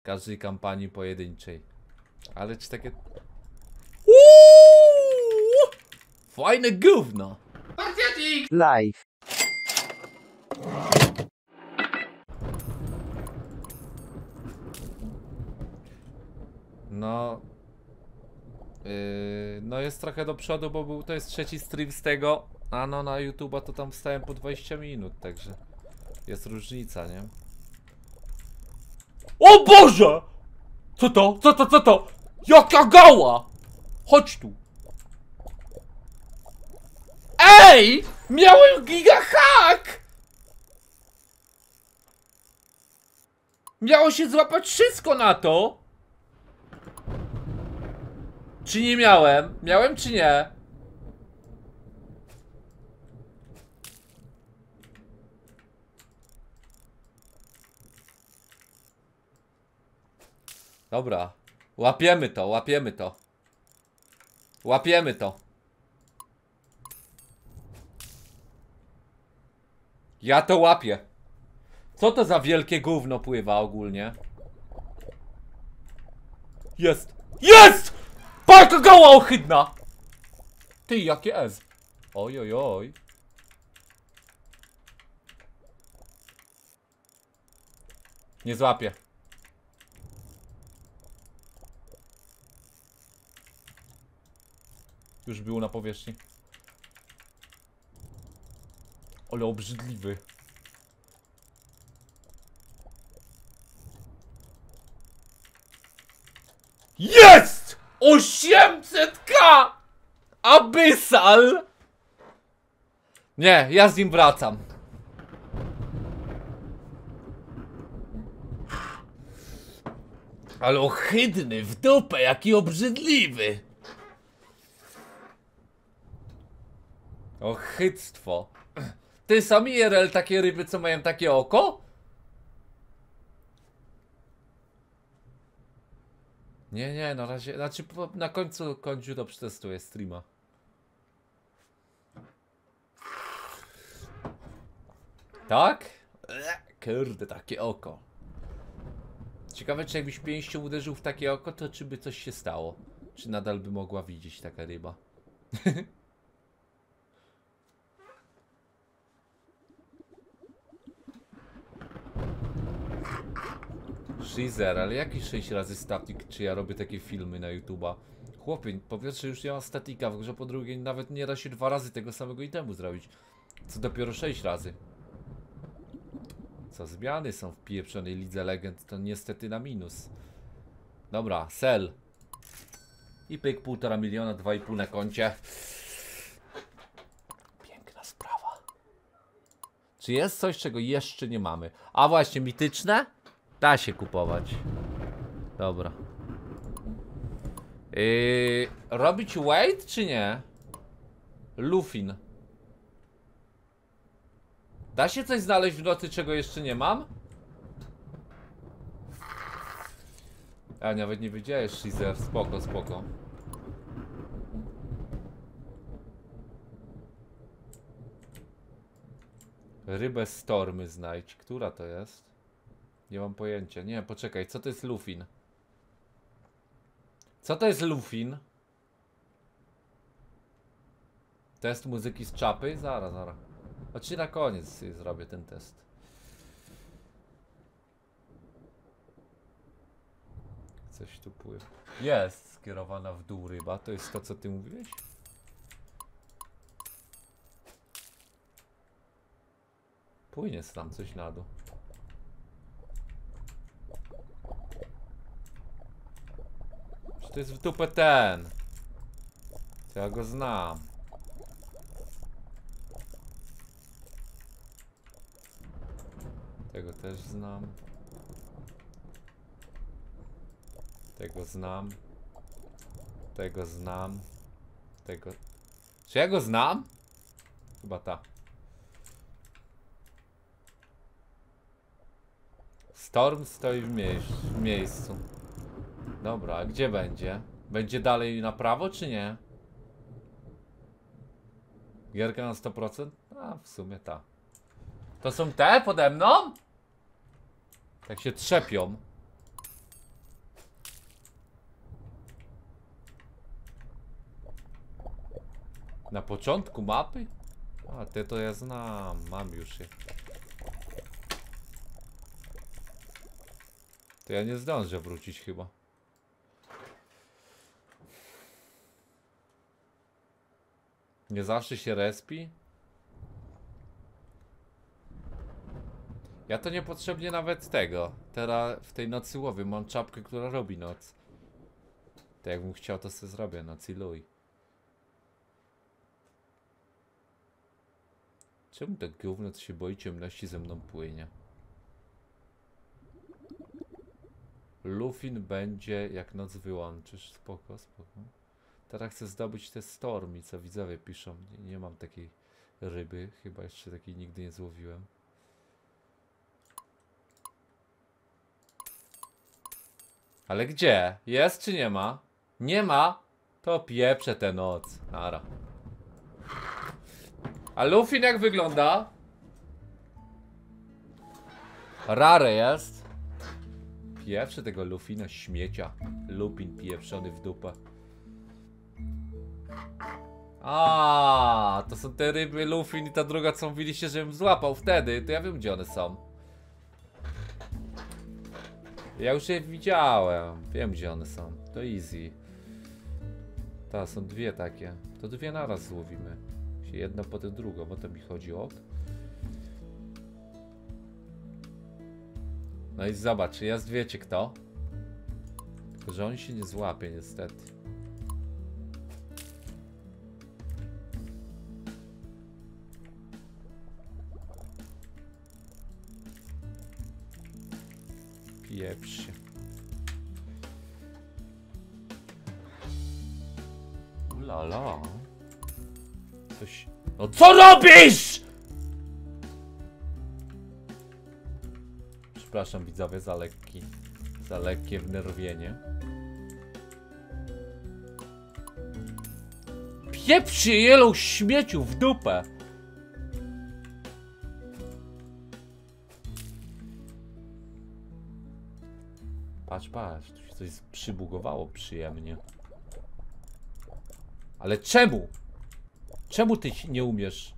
każdej kampanii pojedynczej. Ale czy takie... Fajne gówno! Live. No... no jest trochę do przodu, bo to jest trzeci stream z tego. A no na YouTube'a to tam wstałem po 20 minut, także... Jest różnica, nie? O Boże! Co to? Co to? Jaka gała! Chodź tu! Ej! Miałem gigahack! Miało się złapać wszystko na to! Czy nie miałem? Miałem czy nie? Dobra. Łapiemy to, łapiemy to. Łapiemy to. Ja to łapię. Co to za wielkie gówno pływa ogólnie? Jest! Jest! Paka gała ohydna! Ty, jakie S? Oj, oj, oj. Nie złapię. Już był na powierzchni. Ale obrzydliwy. Jest! 800k! Abyssal! Nie, ja z nim wracam. Ale ohydny w dupę, jaki obrzydliwy. Ochyctwo. Ty, są IRL takie ryby, co mają takie oko? Nie, na razie, znaczy na końcu to przetestuję streama. Tak? Kurde, takie oko. Ciekawe, czy jakbyś pięścią uderzył w takie oko, to czy by coś się stało? Czy nadal by mogła widzieć taka ryba? Shizer, ale jaki 6 razy statik, czy ja robię takie filmy na YouTube'a? Chłopie, po pierwsze już nie ma statika w grze, po drugie nawet nie da się 2 razy tego samego itemu zrobić. Co dopiero 6 razy. Co zmiany są w pieprzonej Lidze Legend, to niestety na minus. Dobra, sell. I pyk, 1,5 miliona, 2,5 na koncie. Piękna sprawa. Czy jest coś, czego jeszcze nie mamy? A właśnie, mityczne? Da się kupować. Dobra. Robić wait czy nie? Lufin. Da się coś znaleźć w nocy, czego jeszcze nie mam? A nawet nie wiedziałeś, Shizer. Spoko, spoko. Rybę Stormy znajdź. Która to jest? Nie mam pojęcia. Nie, poczekaj. Co to jest Lufin? Co to jest Lufin? Test muzyki z czapy? Zaraz. Znaczy na koniec zrobię ten test. Coś tu pływa. Jest skierowana w dół ryba. To jest to, co ty mówiłeś? Płynie tam coś na dół. Czy to jest w dupę ten? To ja go znam. Tego też znam. Tego znam. Tego znam. Tego... Czy ja go znam? Chyba ta. Storm stoi w miejscu. Dobra, a gdzie będzie? Będzie dalej na prawo, czy nie? Gierka na 100%? A, w sumie ta. To są te pode mną? Tak się trzepią. Na początku mapy? A, te to ja znam, mam już je. To ja nie zdążę wrócić chyba. Nie zawsze się respi? Ja to niepotrzebnie nawet tego. Teraz w tej nocy łowię. Mam czapkę, która robi noc. To jakbym chciał, to sobie zrobię noc i luj. Czemu tak gówno to się boi ciemności ze mną płynie? Lufin będzie jak noc wyłączysz. Spoko, spoko. Teraz chcę zdobyć te stormy, co widzowie piszą. Nie mam takiej ryby. Chyba jeszcze takiej nigdy nie złowiłem. Ale gdzie? Jest czy nie ma? Nie ma? To pieprzę tę noc. Nara. A Lufin jak wygląda? Rare jest. Pieprzę tego Lufina śmiecia. Lupin pieprzony w dupę. A, to są te ryby Lufin i ta druga, co mówiliście, żebym złapał wtedy. To ja wiem, gdzie one są. Ja już je widziałem. Wiem, gdzie one są. To easy. Ta, są dwie takie. To dwie naraz złowimy. Jedna potem drugą, bo to mi chodzi o. No i zobacz, jest, wiecie kto? Tylko, że on się nie złapie niestety. Pieprz się. Ulala. Coś... No co robisz?! Przepraszam widzowie za lekkie wnerwienie. Pieprz się jelą śmieciu w dupę! Patrz, patrz, tu się coś przybugowało przyjemnie. Ale czemu? Czemu ty nie umiesz?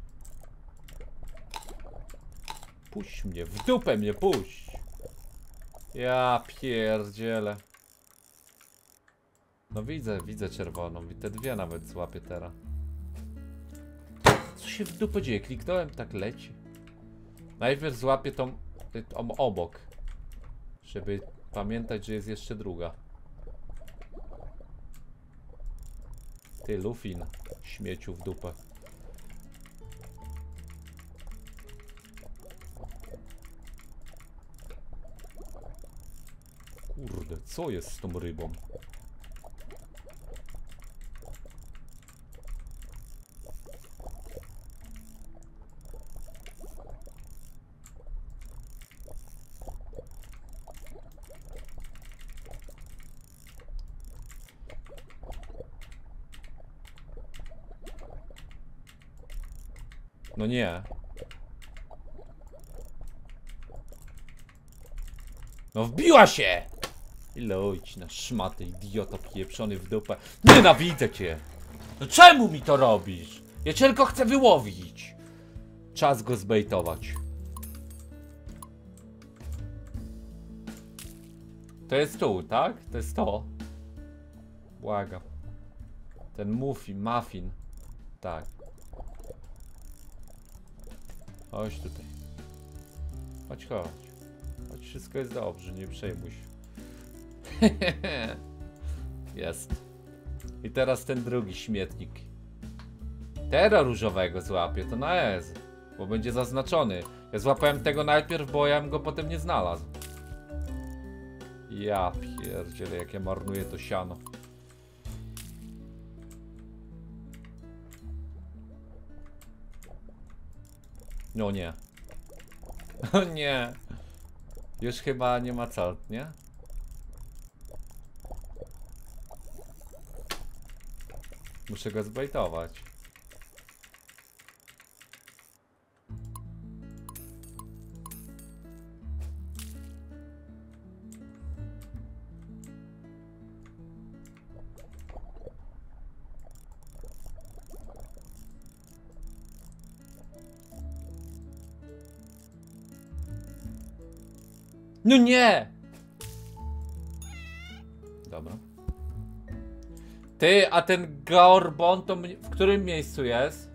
Puść mnie, w dupę mnie puść! Ja pierdzielę. No widzę czerwoną. I te dwie nawet złapię teraz. Co się w dupę dzieje? Kliknąłem, tak leci. Najpierw złapię tą obok. Żeby pamiętać, że jest jeszcze druga. Ty, Lufin. Śmieciu w dupę. Kurde, co jest z tą rybą? No nie. No wbiła się! Ile ojci na szmatę, idioto pieprzony w dupę. Nienawidzę cię! No czemu mi to robisz? Ja cię tylko chcę wyłowić. Czas go zbejtować. To jest tu, tak? To jest to. Błagam. Ten muffin. Tak. Chodź tutaj. Chodź. Chodź, wszystko jest dobrze, nie przejmuj się. Jest. I teraz ten drugi śmietnik. Tego różowego złapię, to na S. Bo będzie zaznaczony. Ja złapałem tego najpierw, bo ja bym go potem nie znalazł. Ja pierdzielę, jak ja marnuję to siano. No nie. O nie. Już chyba nie ma co, nie? Muszę go zbejtować. No nie! Dobra. Ty, a ten Gorbon to w którym miejscu jest?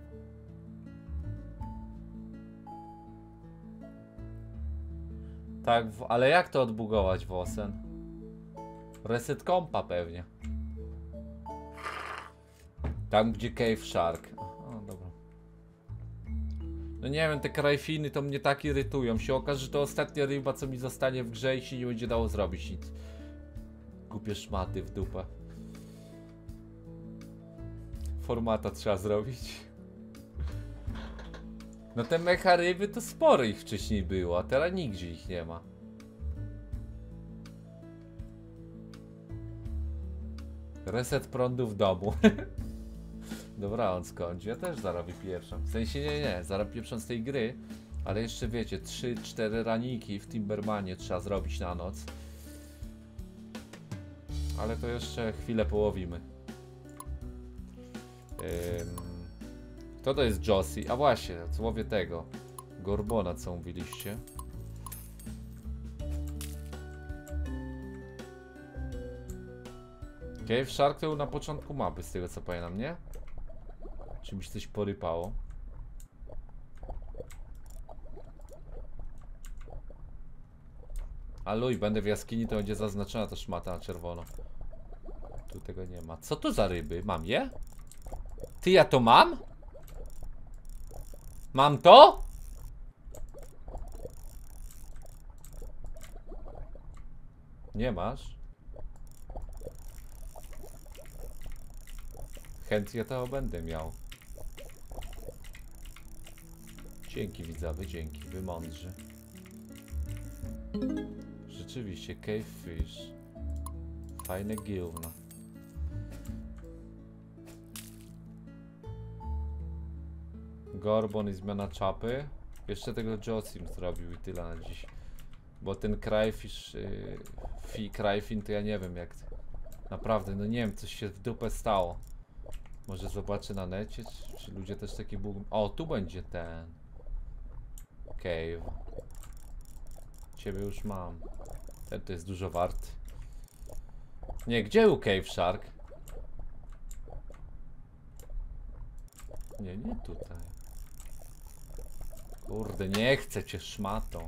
Tak, ale jak to odbugować Wosen? Reset kompa pewnie. Tam gdzie Cave Shark. O, dobra. No nie wiem, te krajfiny to mnie tak irytują. Się okaże, że to ostatnia ryba, co mi zostanie w grze i się nie będzie dało zrobić nic. Głupie szmaty w dupę. Formata trzeba zrobić. No te mecha ryby to sporo ich wcześniej było, a teraz nigdzie ich nie ma. Reset prądu w domu. Dobra, on skończy. Ja też zaraz wypieprzam. W sensie nie, zaraz pieprzam z tej gry. Ale jeszcze wiecie, 3-4 raniki w Timbermanie trzeba zrobić na noc. Ale to jeszcze chwilę połowimy. Kto to jest Josie? A właśnie, złowię tego Gorbona, co mówiliście. Cave Shark to był na początku mapy, z tego co pamiętam, nie? Czy mi się coś porypało? A luj, będę w jaskini, to będzie zaznaczona ta szmata na czerwono. Tu tego nie ma. Co to za ryby? Mam je? Ty, ja to mam? Mam to? Nie masz? Chętnie to będę miał. Dzięki widzowie, dzięki, wy mądrzy. Rzeczywiście, cave fish. Fajne gówno. Gorbon i zmiana czapy. Jeszcze tego Josim zrobił i tyle na dziś. Bo ten crayfish, crayfin to ja nie wiem jak. Naprawdę, no nie wiem, coś się w dupę stało. Może zobaczę na necie, czy ludzie też taki bóg. O, tu będzie ten cave. Ciebie już mam. Ten to jest dużo wart. Nie, gdzie był Cave Shark? Nie, nie tutaj. Kurde, nie chcę cię szmatą.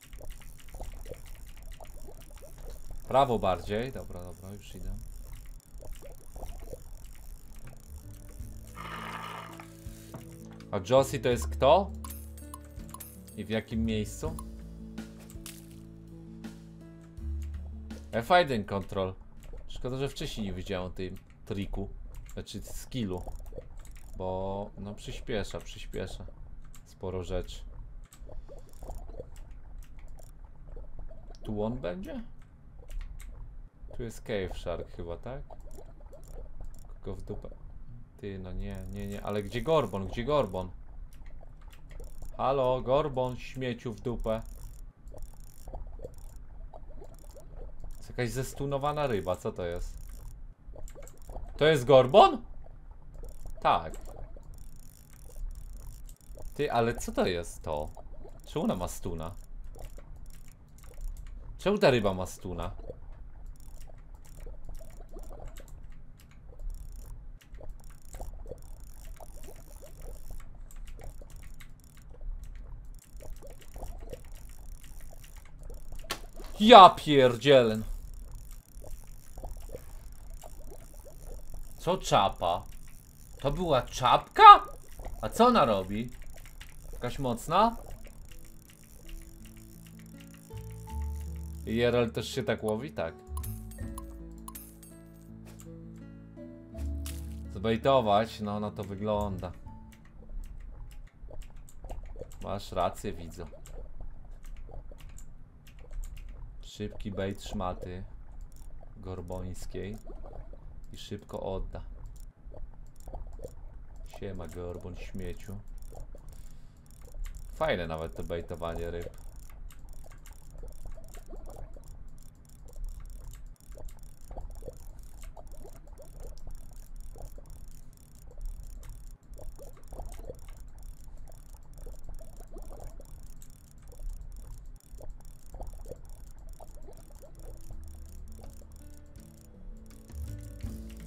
Prawo bardziej. Dobra, dobra, już idę. A Josie to jest kto? I w jakim miejscu? F1 control. Szkoda, że wcześniej nie widziałem o tym triku. Znaczy skillu. Bo no przyspiesza. Sporo rzeczy. Tu on będzie? Tu jest Cave Shark chyba, tak? Kogo w dupę? Ty, no nie, ale gdzie Gorbon? Gdzie Gorbon? Halo, Gorbon, śmieciu w dupę. Jest jakaś zestunowana ryba, co to jest? To jest Gorbon? Tak. Ty, ale co to jest to? Czemu ona ma stuna? Czemu ta ryba ma stuna? Ja pierdzielę. Co czapa? To była czapka? A co ona robi? Jakaś mocna? IRL też się tak łowi? Tak. Zbejtować? No na to wygląda. Masz rację, widzę. Szybki bait szmaty gorbońskiej i szybko odda. Siema Gorbon, śmieciu. Fajne nawet to bejtowanie ryb.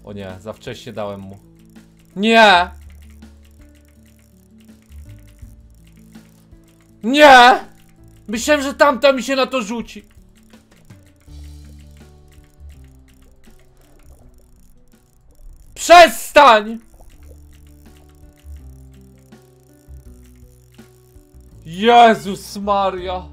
O nie, za wcześnie dałem mu. Nie! Nie! Myślałem, że tamta mi się na to rzuci. Przestań! Jezus Maria.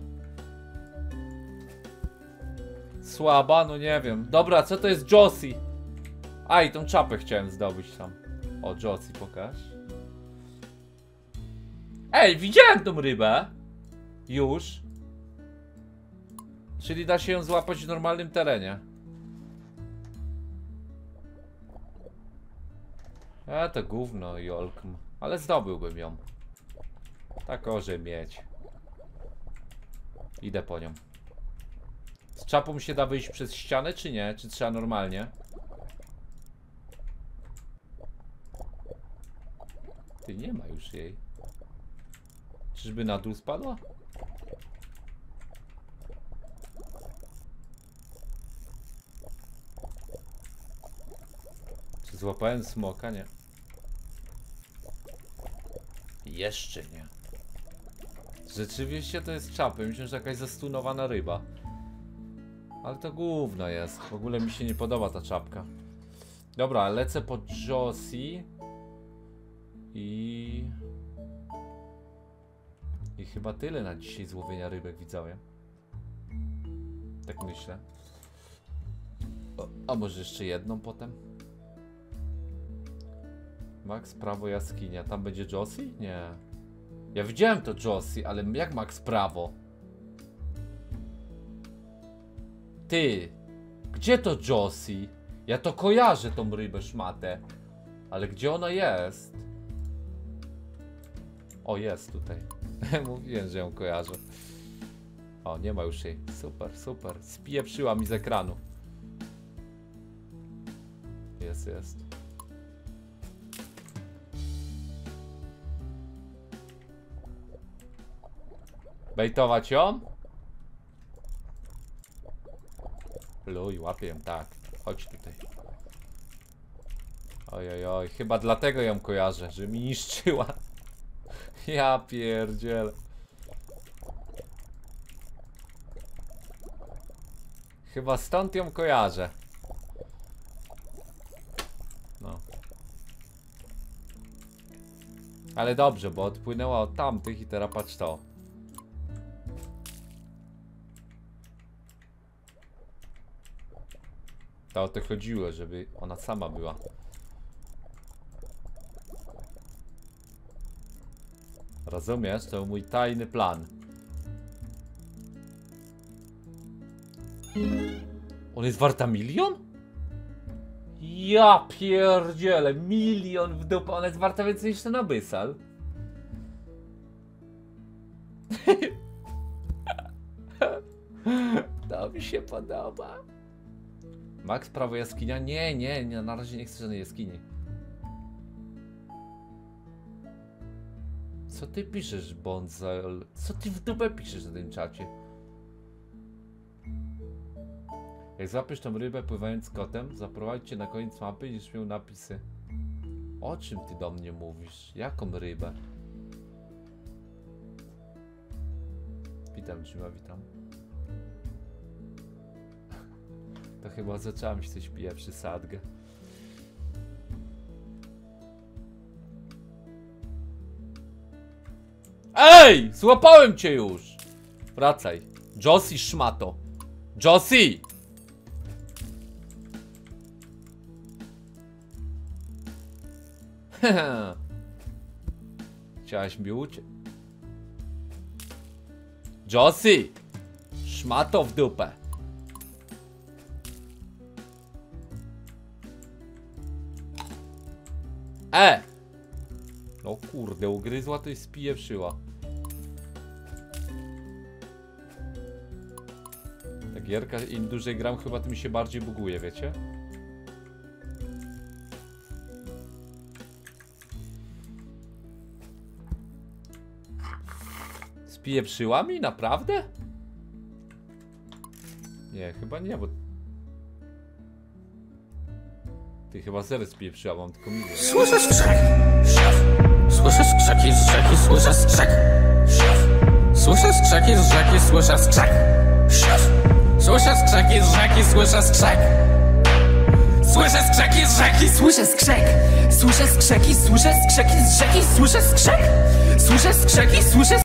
Słaba? No nie wiem. Dobra, co to jest Josie? A, i tą czapę chciałem zdobyć tam. O, Josie, pokaż. Ej, widziałem tą rybę. Już. Czyli da się ją złapać w normalnym terenie. To gówno, Jolkm. Ale zdobyłbym ją. Tak orze mieć. Idę po nią. Z czapą się da wyjść przez ścianę, czy nie? Czy trzeba normalnie? Ty, nie ma już jej. Czyżby na dół spadła? Czy złapałem smoka? Nie. Jeszcze nie. Rzeczywiście to jest czapy. Myślę, że jakaś zastunowana ryba. Ale to gówno jest. W ogóle mi się nie podoba ta czapka. Dobra, lecę po Josie. I chyba tyle na dzisiaj z łowienia rybek, widzowie. Tak myślę. A może jeszcze jedną potem? Max, prawo, jaskinia. Tam będzie Josie? Nie. Ja widziałem to Josie, ale jak Max prawo? Ty! Gdzie to Josie? Ja to kojarzę, tą rybę szmatę. Ale gdzie ona jest? O, jest tutaj. Mówiłem, że ją kojarzę. O, nie ma już jej. Super, super. Spieprzyła mi z ekranu. Jest, jest. Bejtować ją? Luj, łapię ją, tak. Chodź tutaj. Oj, oj, chyba dlatego ją kojarzę, że mi niszczyła. Ja pierdzielę. Chyba stąd ją kojarzę. No. Ale dobrze, bo odpłynęła od tamtych i teraz patrz to. To o to chodziło, żeby ona sama była. Rozumiesz? To mój tajny plan. On jest warta 1 000 000? Ja pierdzielę, 1 000 000 w dupę. Ona jest warta więcej niż ten Abyssal. To mi się podoba. Max, prawo, jaskinia? Nie, nie, nie, na razie nie chcę żadnej jaskini. Co ty piszesz, Bonzel? Co ty w dupę piszesz na tym czacie? Jak złapiesz tą rybę pływając z kotem, zaprowadź cię na koniec mapy i już miał napisy. O czym ty do mnie mówisz? Jaką rybę? Witam, Jima, witam. To chyba zacząłem się coś pije przy sadgę. Ej! Złapałem cię już! Wracaj. Josie, szmato. Josie! Chciałaś mi uciec. Josie! Szmato w dupę. No kurde, ugryzła to i spieprzyła. Ta gierka, im dłużej gram, chyba tym się bardziej buguje, wiecie? Spieprzyła mi? Naprawdę? Nie, chyba nie, bo... Ty chyba sery spieprzyła, mam tylko milion. Słyszę skrzek. Słyszę skrzeki z rzeki, słyszę skrzek. Słyszę skrzeki z rzeki, słyszę skrzek. Słyszę skrzeki z rzeki, słyszę skrzek. Słyszę skrzeki z rzeki, słyszę skrzek. Słyszę skrzeki, słyszę skrzeki z rzeki, słyszę skrzek. Słyszę skrzeki, słyszę